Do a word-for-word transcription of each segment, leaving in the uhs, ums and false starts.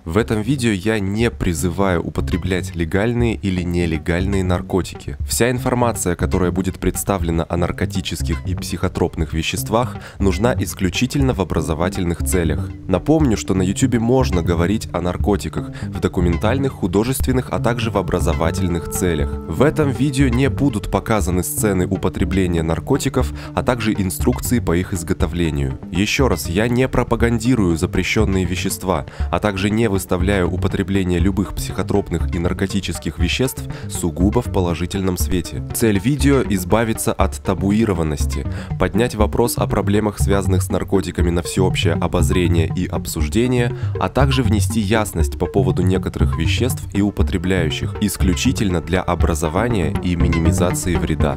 В этом видео я не призываю употреблять легальные или нелегальные наркотики. Вся информация, которая будет представлена о наркотических и психотропных веществах, нужна исключительно в образовательных целях. Напомню, что на YouTube можно говорить о наркотиках в документальных, художественных, а также в образовательных целях. В этом видео не будут показаны сцены употребления наркотиков, а также инструкции по их изготовлению. Еще раз, я не пропагандирую запрещенные вещества, а также не выставляю употребление любых психотропных и наркотических веществ сугубо в положительном свете. Цель видео – избавиться от табуированности, поднять вопрос о проблемах, связанных с наркотиками, на всеобщее обозрение и обсуждение, а также внести ясность по поводу некоторых веществ и употребляющих, исключительно для образования и минимизации вреда.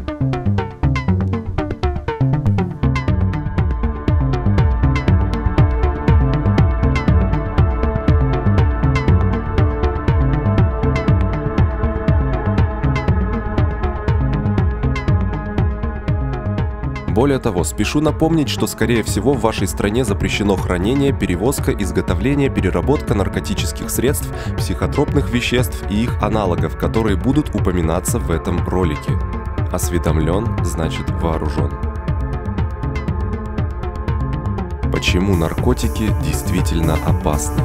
Более того, спешу напомнить, что скорее всего в вашей стране запрещено хранение, перевозка, изготовление, переработка наркотических средств, психотропных веществ и их аналогов, которые будут упоминаться в этом ролике. Осведомлен, значит вооружен. Почему наркотики действительно опасны?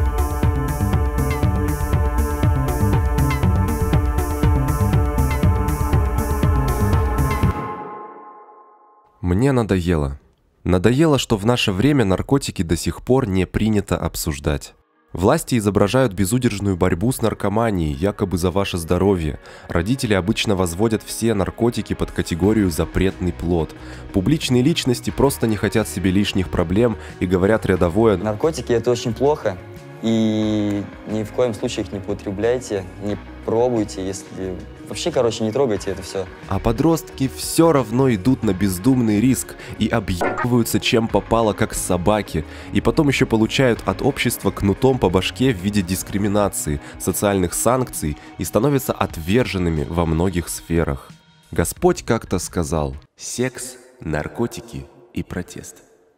Мне надоело. Надоело, что в наше время наркотики до сих пор не принято обсуждать. Власти изображают безудержную борьбу с наркоманией, якобы за ваше здоровье. Родители обычно возводят все наркотики под категорию «запретный плод». Публичные личности просто не хотят себе лишних проблем и говорят рядовое: наркотики – это очень плохо, и ни в коем случае их не употребляйте, не пробуйте, если... Вообще, короче, не трогайте это все. А подростки все равно идут на бездумный риск и объебываются чем попало, как собаки. И потом еще получают от общества кнутом по башке в виде дискриминации, социальных санкций и становятся отверженными во многих сферах. Господь как-то сказал: секс, наркотики и протест.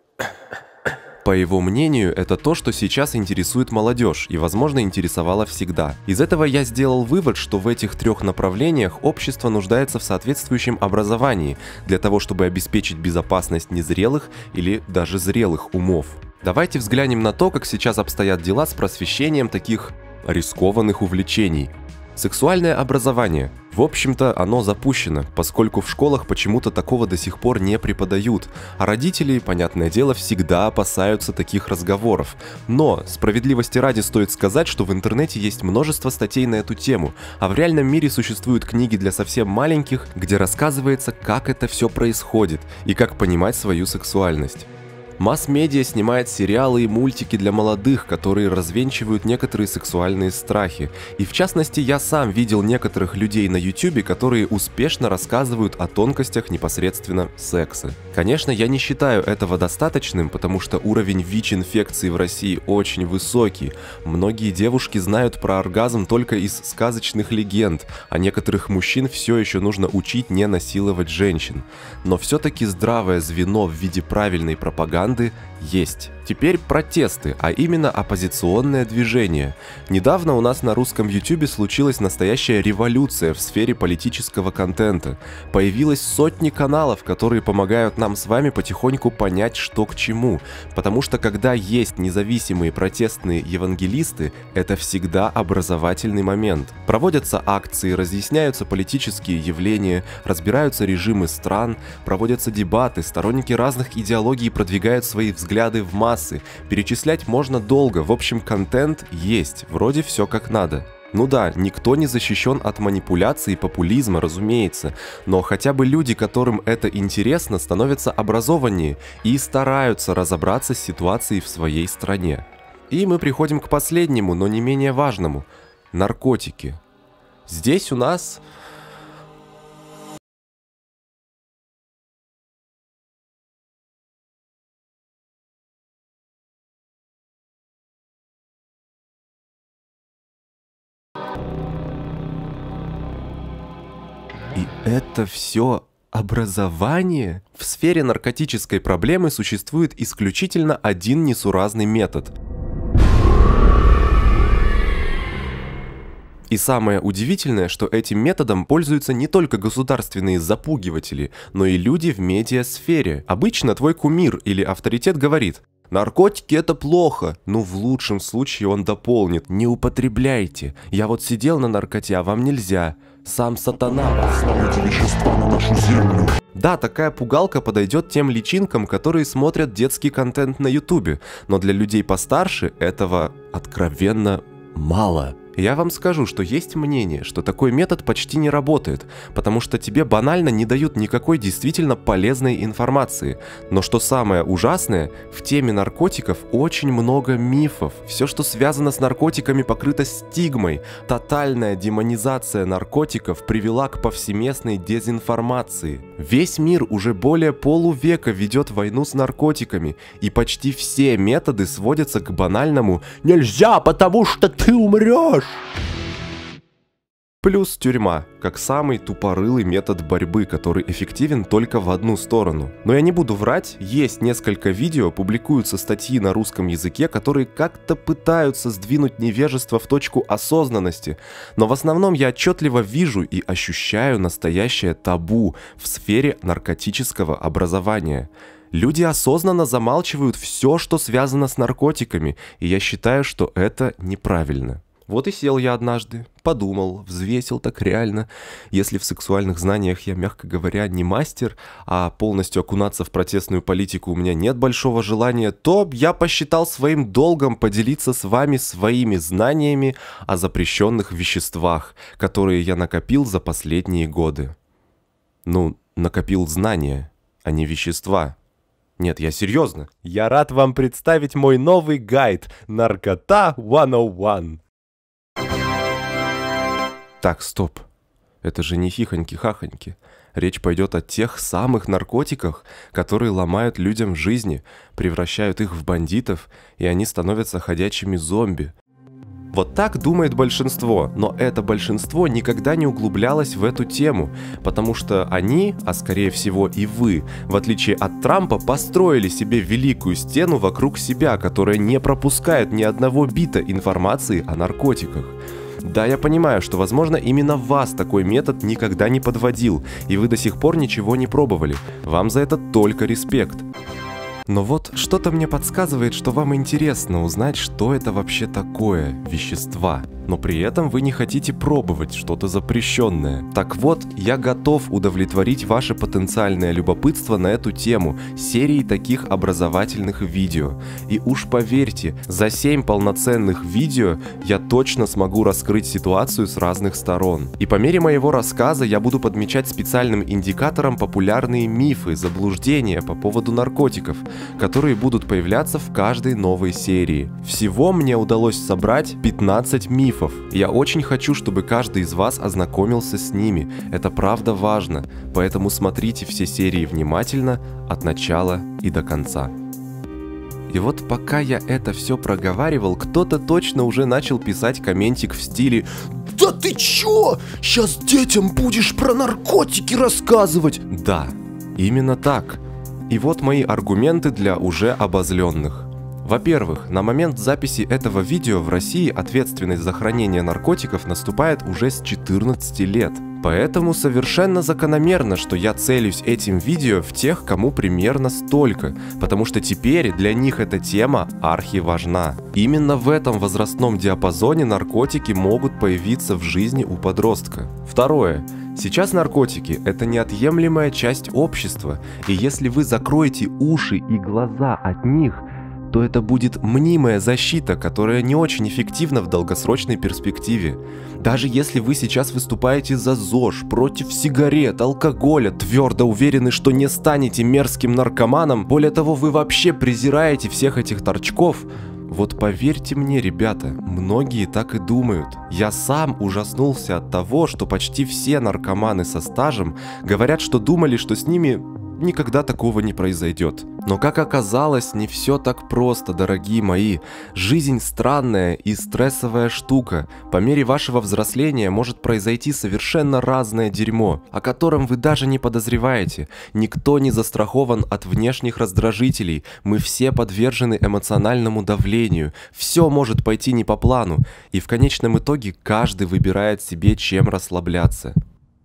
По его мнению, это то, что сейчас интересует молодежь и, возможно, интересовало всегда. Из этого я сделал вывод, что в этих трех направлениях общество нуждается в соответствующем образовании для того, чтобы обеспечить безопасность незрелых или даже зрелых умов. Давайте взглянем на то, как сейчас обстоят дела с просвещением таких рискованных увлечений. Сексуальное образование. В общем-то, оно запущено, поскольку в школах почему-то такого до сих пор не преподают, а родители, понятное дело, всегда опасаются таких разговоров. Но, справедливости ради, стоит сказать, что в интернете есть множество статей на эту тему, а в реальном мире существуют книги для совсем маленьких, где рассказывается, как это все происходит и как понимать свою сексуальность. Масс-медиа снимает сериалы и мультики для молодых, которые развенчивают некоторые сексуальные страхи. И в частности, я сам видел некоторых людей на YouTube, которые успешно рассказывают о тонкостях непосредственно секса. Конечно, я не считаю этого достаточным, потому что уровень ВИЧ-инфекции в России очень высокий. Многие девушки знают про оргазм только из сказочных легенд, а некоторых мужчин все еще нужно учить не насиловать женщин. Но все-таки здравое звено в виде правильной пропаганды есть. Теперь протесты, а именно оппозиционное движение. Недавно у нас на русском YouTube случилась настоящая революция в сфере политического контента. Появилось сотни каналов, которые помогают нам с вами потихоньку понять, что к чему. Потому что когда есть независимые протестные евангелисты, это всегда образовательный момент. Проводятся акции, разъясняются политические явления, разбираются режимы стран, проводятся дебаты, сторонники разных идеологий продвигают свои взгляды в массы. Перечислять можно долго, в общем, контент есть, вроде все как надо. Ну да, никто не защищен от манипуляций и популизма, разумеется, но хотя бы люди, которым это интересно, становятся образованнее и стараются разобраться с ситуацией в своей стране. И мы приходим к последнему, но не менее важному – наркотики. Здесь у нас... И это все образование? В сфере наркотической проблемы существует исключительно один несуразный метод. И самое удивительное, что этим методом пользуются не только государственные запугиватели, но и люди в медиасфере. Обычно твой кумир или авторитет говорит: наркотики это плохо. Ну, в лучшем случае он дополнит: не употребляйте. Я вот сидел на наркоте, а вам нельзя. Сам сатана послал эти вещества на нашу землю. Да, такая пугалка подойдет тем личинкам, которые смотрят детский контент на ютубе, но для людей постарше этого откровенно мало. Я вам скажу, что есть мнение, что такой метод почти не работает, потому что тебе банально не дают никакой действительно полезной информации. Но что самое ужасное, в теме наркотиков очень много мифов. Все, что связано с наркотиками, покрыто стигмой. Тотальная демонизация наркотиков привела к повсеместной дезинформации. Весь мир уже более полувека ведет войну с наркотиками, и почти все методы сводятся к банальному «нельзя, потому что ты умрешь». Плюс тюрьма, как самый тупорылый метод борьбы, который эффективен только в одну сторону. Но я не буду врать, есть несколько видео, публикуются статьи на русском языке, которые как-то пытаются сдвинуть невежество в точку осознанности. Но в основном я отчетливо вижу и ощущаю настоящее табу в сфере наркотического образования. Люди осознанно замалчивают все, что связано с наркотиками, и я считаю, что это неправильно. Вот и сел я однажды, подумал, взвесил так реально. Если в сексуальных знаниях я, мягко говоря, не мастер, а полностью окунаться в протестную политику у меня нет большого желания, то я посчитал своим долгом поделиться с вами своими знаниями о запрещенных веществах, которые я накопил за последние годы. Ну, накопил знания, а не вещества. Нет, я серьезно. Я рад вам представить мой новый гайд «Наркота сто один». Так, стоп. Это же не хихоньки-хахоньки. Речь пойдет о тех самых наркотиках, которые ломают людям жизни, превращают их в бандитов, и они становятся ходячими зомби. Вот так думает большинство, но это большинство никогда не углублялось в эту тему, потому что они, а скорее всего и вы, в отличие от Трампа, построили себе великую стену вокруг себя, которая не пропускает ни одного бита информации о наркотиках. Да, я понимаю, что, возможно, именно вас такой метод никогда не подводил, и вы до сих пор ничего не пробовали. Вам за это только респект. Но вот что-то мне подсказывает, что вам интересно узнать, что это вообще такое вещества. Но при этом вы не хотите пробовать что-то запрещенное. Так вот, я готов удовлетворить ваше потенциальное любопытство на эту тему серией таких образовательных видео. И уж поверьте, за семь полноценных видео я точно смогу раскрыть ситуацию с разных сторон. И по мере моего рассказа я буду подмечать специальным индикатором популярные мифы, заблуждения по поводу наркотиков, которые будут появляться в каждой новой серии. Всего мне удалось собрать пятнадцать мифов. Я очень хочу, чтобы каждый из вас ознакомился с ними. Это правда важно, поэтому смотрите все серии внимательно от начала и до конца. И вот пока я это все проговаривал, кто-то точно уже начал писать комментик в стиле «Да ты чё? Сейчас детям будешь про наркотики рассказывать!» Да, именно так. И вот мои аргументы для уже обозленных. Во-первых, на момент записи этого видео в России ответственность за хранение наркотиков наступает уже с четырнадцати лет. Поэтому совершенно закономерно, что я целюсь этим видео в тех, кому примерно столько, потому что теперь для них эта тема архиважна. Именно в этом возрастном диапазоне наркотики могут появиться в жизни у подростка. Второе. Сейчас наркотики – это неотъемлемая часть общества, и если вы закроете уши и глаза от них, то это будет мнимая защита, которая не очень эффективна в долгосрочной перспективе. Даже если вы сейчас выступаете за ЗОЖ, против сигарет, алкоголя, твердо уверены, что не станете мерзким наркоманом, более того, вы вообще презираете всех этих торчков, вот поверьте мне, ребята, многие так и думают. Я сам ужаснулся от того, что почти все наркоманы со стажем говорят, что думали, что с ними никогда такого не произойдет. Но как оказалось, не все так просто, дорогие мои. Жизнь странная и стрессовая штука. По мере вашего взросления может произойти совершенно разное дерьмо, о котором вы даже не подозреваете. Никто не застрахован от внешних раздражителей. Мы все подвержены эмоциональному давлению. Все может пойти не по плану. И в конечном итоге каждый выбирает себе, чем расслабляться.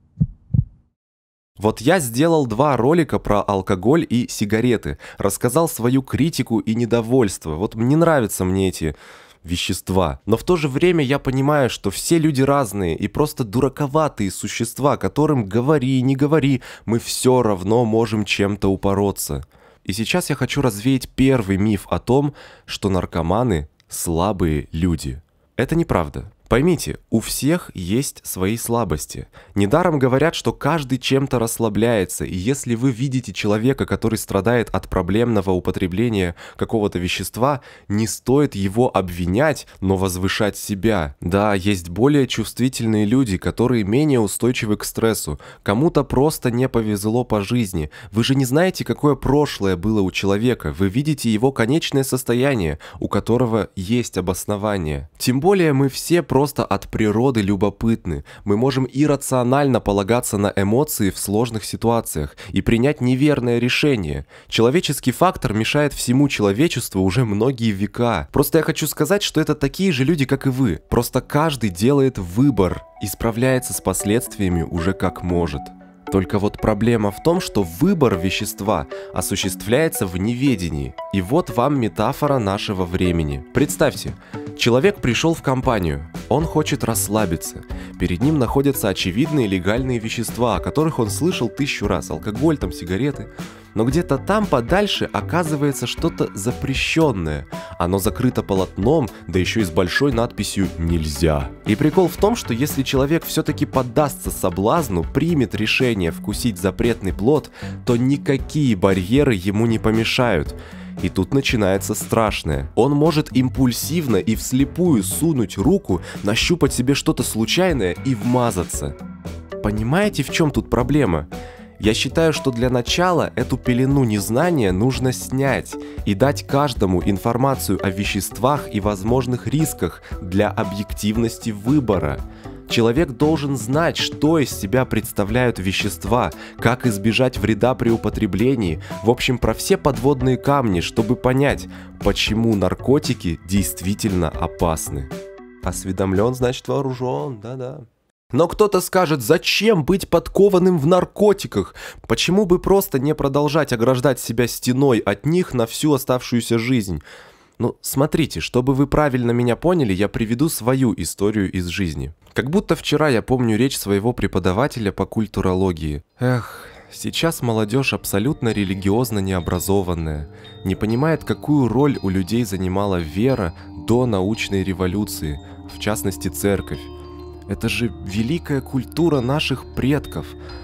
Вот я сделал два ролика про алкоголь и сигареты, рассказал свою критику и недовольство. Вот не нравятся мне эти вещества. Но в то же время я понимаю, что все люди разные и просто дураковатые существа, которым говори, не говори, мы все равно можем чем-то упороться. И сейчас я хочу развеять первый миф о том, что наркоманы – слабые люди. Это неправда. Поймите, у всех есть свои слабости. Недаром говорят, что каждый чем-то расслабляется, и если вы видите человека, который страдает от проблемного употребления какого-то вещества, не стоит его обвинять, но возвышать себя. Да, есть более чувствительные люди, которые менее устойчивы к стрессу. Кому-то просто не повезло по жизни. Вы же не знаете, какое прошлое было у человека. Вы видите его конечное состояние, у которого есть обоснование. Тем более мы все просто просто от природы любопытны. Мы можем иррационально полагаться на эмоции в сложных ситуациях и принять неверное решение. Человеческий фактор мешает всему человечеству уже многие века. Просто я хочу сказать, что это такие же люди, как и вы. Просто каждый делает выбор и справляется с последствиями уже как может. Только вот проблема в том, что выбор вещества осуществляется в неведении. И вот вам метафора нашего времени. Представьте, человек пришел в компанию, он хочет расслабиться. Перед ним находятся очевидные легальные вещества, о которых он слышал тысячу раз, алкоголь, там, сигареты. Но где-то там подальше оказывается что-то запрещенное. Оно закрыто полотном, да еще и с большой надписью «Нельзя». И прикол в том, что если человек все-таки поддастся соблазну, примет решение вкусить запретный плод, то никакие барьеры ему не помешают. И тут начинается страшное. Он может импульсивно и вслепую сунуть руку, нащупать себе что-то случайное и вмазаться. Понимаете, в чем тут проблема? Я считаю, что для начала эту пелену незнания нужно снять и дать каждому информацию о веществах и возможных рисках для объективности выбора. Человек должен знать, что из себя представляют вещества, как избежать вреда при употреблении, в общем, про все подводные камни, чтобы понять, почему наркотики действительно опасны. Осведомлен, значит вооружен, да-да. Но кто-то скажет, зачем быть подкованным в наркотиках? Почему бы просто не продолжать ограждать себя стеной от них на всю оставшуюся жизнь? Ну, смотрите, чтобы вы правильно меня поняли, я приведу свою историю из жизни. Как будто вчера я помню речь своего преподавателя по культурологии. Эх, сейчас молодежь абсолютно религиозно необразованная, не понимает, какую роль у людей занимала вера до научной революции, в частности церковь. Это же великая культура наших предков.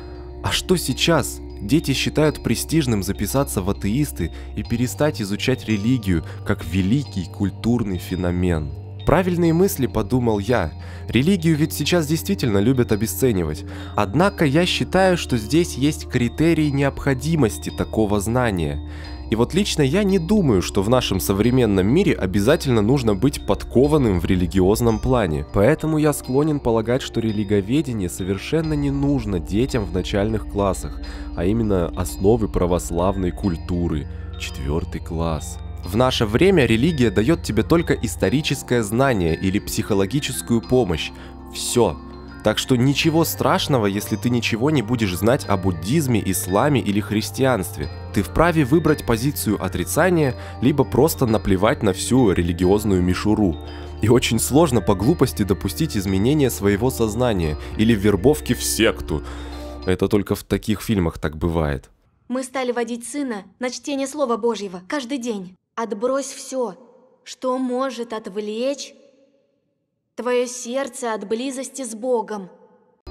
А что сейчас? Дети считают престижным записаться в атеисты и перестать изучать религию как великий культурный феномен. Правильные мысли, подумал я. Религию ведь сейчас действительно любят обесценивать. Однако я считаю, что здесь есть критерий необходимости такого знания. И вот лично я не думаю, что в нашем современном мире обязательно нужно быть подкованным в религиозном плане. Поэтому я склонен полагать, что религоведение совершенно не нужно детям в начальных классах, а именно основы православной культуры, четвертый класс. В наше время религия дает тебе только историческое знание или психологическую помощь. Все. Так что ничего страшного, если ты ничего не будешь знать о буддизме, исламе или христианстве. Ты вправе выбрать позицию отрицания, либо просто наплевать на всю религиозную мишуру. И очень сложно по глупости допустить изменения своего сознания или вербовки в секту. Это только в таких фильмах так бывает. Мы стали водить сына на чтение Слова Божьего каждый день. Отбрось все, что может отвлечь твое сердце от близости с Богом.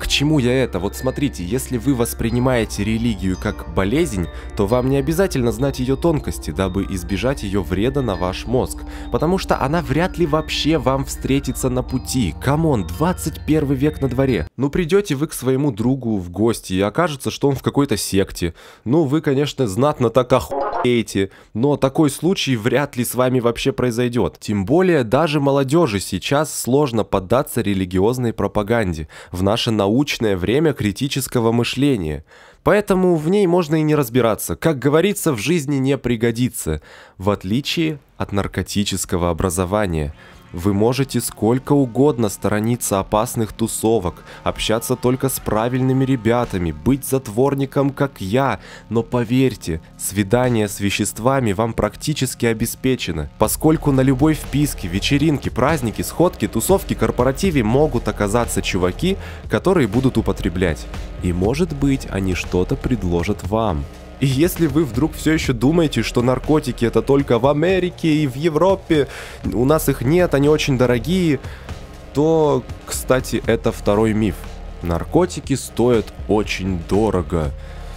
К чему я это? Вот смотрите, если вы воспринимаете религию как болезнь, то вам не обязательно знать ее тонкости, дабы избежать ее вреда на ваш мозг. Потому что она вряд ли вообще вам встретится на пути. Камон, двадцать первый век на дворе. Ну придете вы к своему другу в гости и окажется, что он в какой-то секте. Ну вы, конечно, знатно так охуеете, но такой случай вряд ли с вами вообще произойдет. Тем более даже молодежи сейчас сложно поддаться религиозной пропаганде в наше научное время критического мышления. Поэтому в ней можно и не разбираться. Как говорится, в жизни не пригодится. В отличие от наркотического образования. Вы можете сколько угодно сторониться опасных тусовок, общаться только с правильными ребятами, быть затворником, как я, но поверьте, свидание с веществами вам практически обеспечено, поскольку на любой вписке, вечеринке, празднике, сходке, тусовке, корпоративе могут оказаться чуваки, которые будут употреблять. И может быть, они что-то предложат вам. И если вы вдруг все еще думаете, что наркотики это только в Америке и в Европе, у нас их нет, они очень дорогие, то, кстати, это второй миф. Наркотики стоят очень дорого.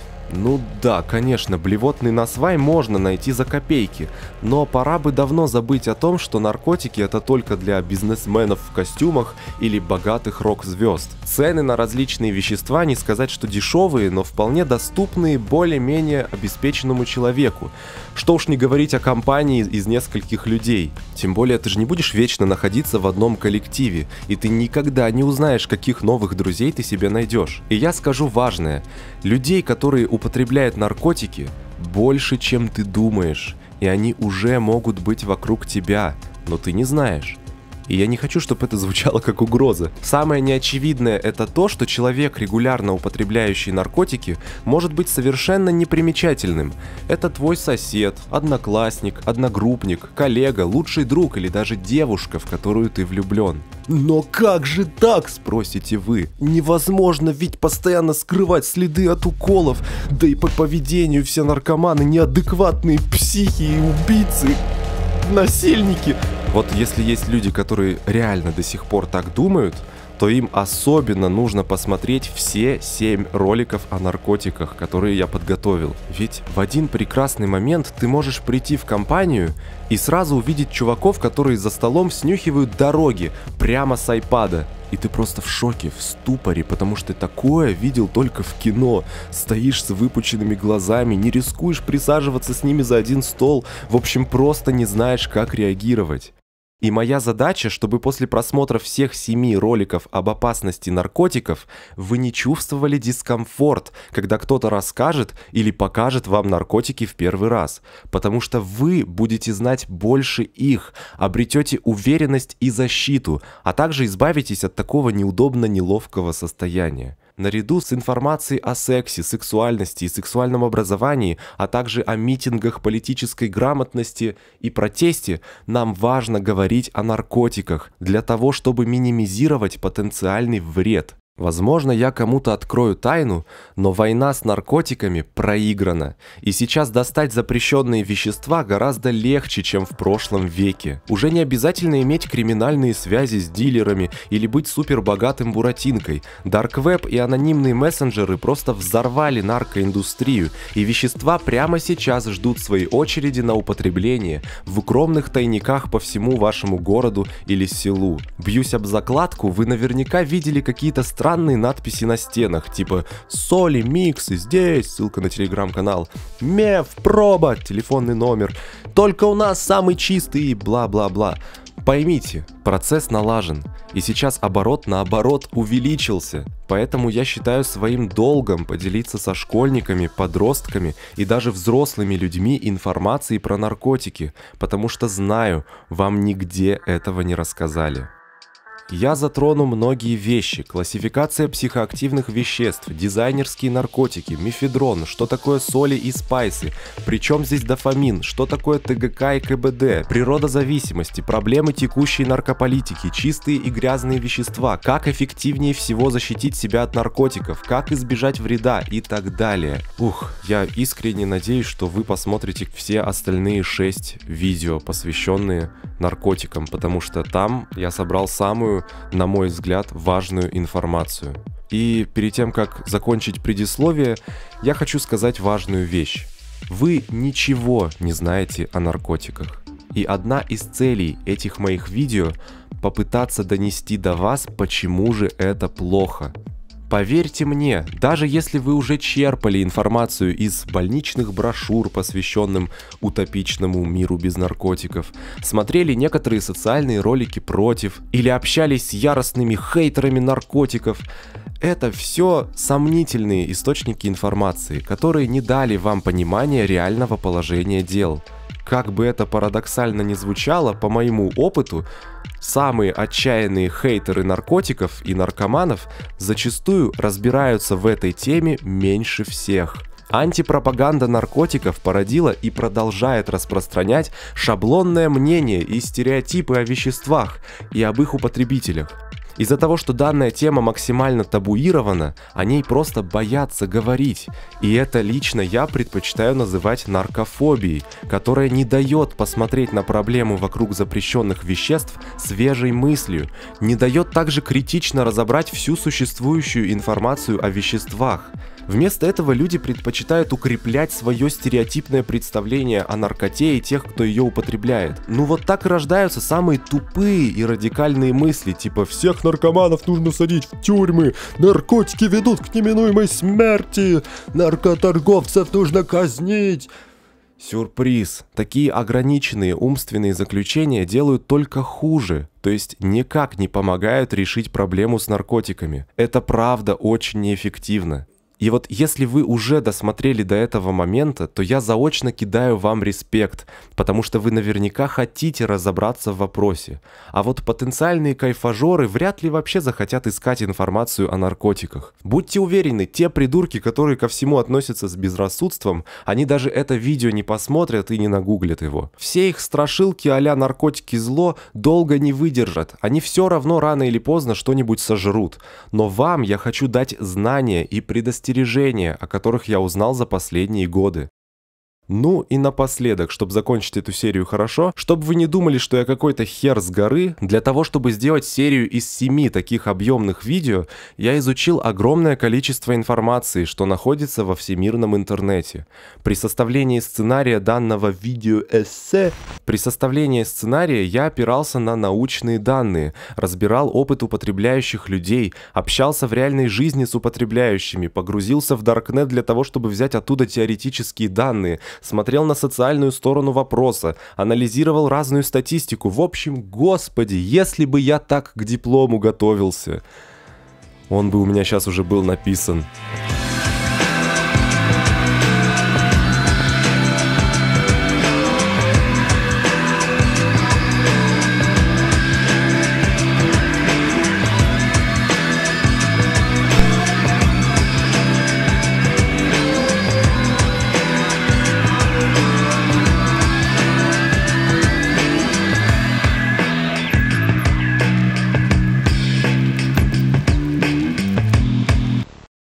Ну да, конечно, блевотный насвай можно найти за копейки, но пора бы давно забыть о том, что наркотики это только для бизнесменов в костюмах или богатых рок-звезд. Цены на различные вещества не сказать, что дешевые, но вполне доступные более-менее обеспеченному человеку. Что уж не говорить о компании из нескольких людей. Тем более ты же не будешь вечно находиться в одном коллективе, и ты никогда не узнаешь, каких новых друзей ты себе найдешь. И я скажу важное. Людей, которые употребляют наркотики, больше, чем ты думаешь, и они уже могут быть вокруг тебя, но ты не знаешь. И я не хочу, чтобы это звучало как угроза. Самое неочевидное это то, что человек, регулярно употребляющий наркотики, может быть совершенно непримечательным. Это твой сосед, одноклассник, одногруппник, коллега, лучший друг или даже девушка, в которую ты влюблен. Но как же так, спросите вы? Невозможно ведь постоянно скрывать следы от уколов, да и по поведению все наркоманы неадекватные психи и убийцы, насильники. Вот если есть люди, которые реально до сих пор так думают, то им особенно нужно посмотреть все семь роликов о наркотиках, которые я подготовил. Ведь в один прекрасный момент ты можешь прийти в компанию и сразу увидеть чуваков, которые за столом снюхивают дороги прямо с айпада. И ты просто в шоке, в ступоре, потому что такое видел только в кино. Стоишь с выпученными глазами, не рискуешь присаживаться с ними за один стол, в общем, просто не знаешь, как реагировать. И моя задача, чтобы после просмотра всех семи роликов об опасности наркотиков вы не чувствовали дискомфорт, когда кто-то расскажет или покажет вам наркотики в первый раз, потому что вы будете знать больше их, обретете уверенность и защиту, а также избавитесь от такого неудобно-неловкого состояния. Наряду с информацией о сексе, сексуальности и сексуальном образовании, а также о митингах, политической грамотности и протесте, нам важно говорить о наркотиках для того, чтобы минимизировать потенциальный вред. Возможно, я кому-то открою тайну, но война с наркотиками проиграна. И сейчас достать запрещенные вещества гораздо легче, чем в прошлом веке. Уже не обязательно иметь криминальные связи с дилерами или быть супербогатым буратинкой. Дарквеб и анонимные мессенджеры просто взорвали наркоиндустрию, и вещества прямо сейчас ждут своей очереди на употребление в укромных тайниках по всему вашему городу или селу. Бьюсь об закладку, вы наверняка видели какие-то странные Странные надписи на стенах, типа «Соли, миксы, здесь», ссылка на телеграм-канал, «Меф, проба», телефонный номер, «Только у нас самый чистый» и бла-бла-бла. Поймите, процесс налажен, и сейчас оборот наоборот увеличился, поэтому я считаю своим долгом поделиться со школьниками, подростками и даже взрослыми людьми информацией про наркотики, потому что знаю, вам нигде этого не рассказали. Я затрону многие вещи: классификация психоактивных веществ, дизайнерские наркотики, мефедрон, что такое соли и спайсы, причем здесь дофамин, что такое ТГК и КБД, природа зависимости, проблемы текущей наркополитики, чистые и грязные вещества, как эффективнее всего защитить себя от наркотиков, как избежать вреда и так далее. Ух, я искренне надеюсь, что вы посмотрите все остальные шесть видео, посвященные наркотикам, потому что там я собрал самую самую, на мой взгляд, важную информацию. И перед тем, как закончить предисловие, я хочу сказать важную вещь. Вы ничего не знаете о наркотиках. И одна из целей этих моих видео – попытаться донести до вас, почему же это плохо. Поверьте мне, даже если вы уже черпали информацию из больничных брошюр, посвященным утопичному миру без наркотиков, смотрели некоторые социальные ролики против или общались с яростными хейтерами наркотиков, это все сомнительные источники информации, которые не дали вам понимания реального положения дел. Как бы это парадоксально ни звучало, по моему опыту, самые отчаянные хейтеры наркотиков и наркоманов зачастую разбираются в этой теме меньше всех. Антипропаганда наркотиков породила и продолжает распространять шаблонное мнение и стереотипы о веществах и об их употребителях. Из-за того, что данная тема максимально табуирована, о ней просто боятся говорить. И это лично я предпочитаю называть наркофобией, которая не дает посмотреть на проблему вокруг запрещенных веществ свежей мыслью, не дает также критично разобрать всю существующую информацию о веществах. Вместо этого люди предпочитают укреплять свое стереотипное представление о наркоте и тех, кто ее употребляет. Ну вот так и рождаются самые тупые и радикальные мысли, типа «всех наркоманов нужно садить в тюрьмы», «наркотики ведут к неминуемой смерти», «наркоторговцев нужно казнить». Сюрприз. Такие ограниченные умственные заключения делают только хуже, то есть никак не помогают решить проблему с наркотиками. Это правда очень неэффективно. И вот если вы уже досмотрели до этого момента, то я заочно кидаю вам респект, потому что вы наверняка хотите разобраться в вопросе. А вот потенциальные кайфажоры вряд ли вообще захотят искать информацию о наркотиках. Будьте уверены, те придурки, которые ко всему относятся с безрассудством, они даже это видео не посмотрят и не нагуглят его. Все их страшилки а-ля наркотики зло долго не выдержат, они все равно рано или поздно что-нибудь сожрут. Но вам я хочу дать знания и предостережения, о которых я узнал за последние годы. Ну и напоследок, чтобы закончить эту серию хорошо, чтобы вы не думали, что я какой-то хер с горы, для того, чтобы сделать серию из семи таких объемных видео, я изучил огромное количество информации, что находится во всемирном интернете. При составлении сценария данного видеоэссе, при составлении сценария я опирался на научные данные, разбирал опыт употребляющих людей, общался в реальной жизни с употребляющими, погрузился в Даркнет для того, чтобы взять оттуда теоретические данные, смотрел на социальную сторону вопроса, анализировал разную статистику. В общем, господи, если бы я так к диплому готовился, он бы у меня сейчас уже был написан.